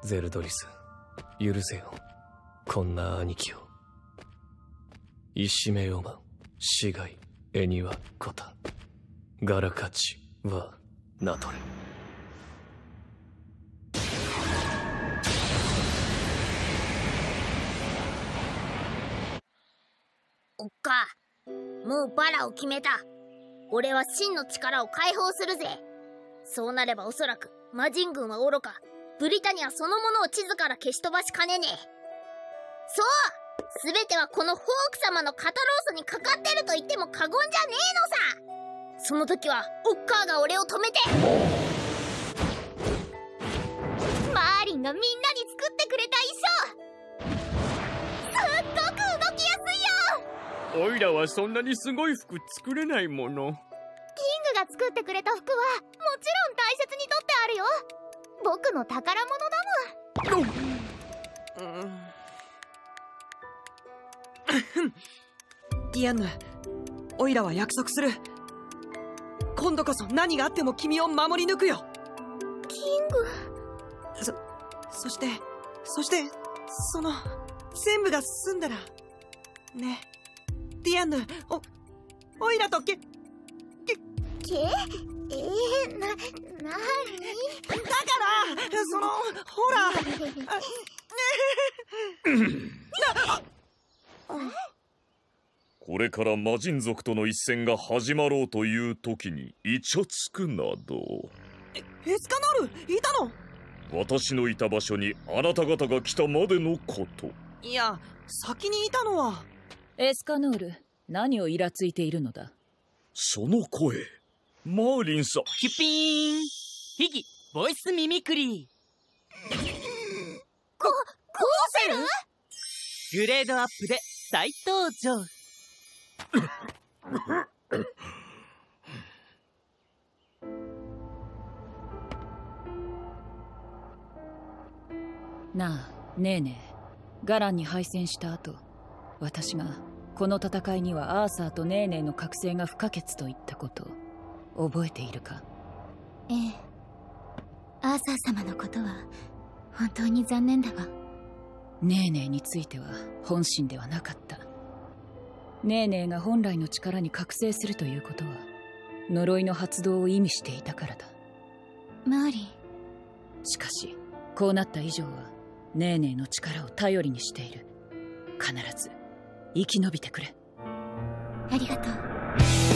ゼルドリス、許せよ、こんな兄貴を。石目ヨマン、シガイ、エニワ、コタ、ガラカチはナトレ。 おっか、もうバラを決めた。俺は真の力を解放するぜ。そうなればおそらく魔人軍は愚か、ブリタニアそのものを地図から消し飛ばしかねねえ。そう、全てはこのホーク様の肩ロースにかかってると言っても過言じゃねえのさ。その時はオッカーが俺を止めて。マーリンがみんなに作ってくれた衣装、すっごく動きやすいよ。 おいらはそんなにすごい服作れないもの。 キングが作ってくれた服はもちろん大切に取ってあるよ。僕の宝物だもん。 ディアンヌ、オイラは約束する。今度こそ何があっても君を守り抜くよ。 キング。 そして全部が済んだらね、ディアンヌ、オイラとなに？ だからほらこれから魔人族との一戦が始まろうという時にイチャつくなど。 エスカノールいたの？ 私のいた場所にあなた方が来たまでのこと。 いや、先にいたのは。 エスカノール、何をイラついているのだ？ その声、マーリンさん。 キュピーンヒギボイスミミクリー。 ゴーセル？ グレードアップで再登場。 なあ、ねえねえ、ガランに敗戦した後、私がこの戦いにはアーサーとネーネーの覚醒が不可欠と言ったこと覚えているか？ ええ、アーサー様のことは本当に残念だわ。 ネーネーについては本心ではなかった。ネーネーが本来の力に覚醒するということは呪いの発動を意味していたからだ。 マーリン。 しかしこうなった以上はネーネーの力を頼りにしている。必ず生き延びてくれ。 ありがとう。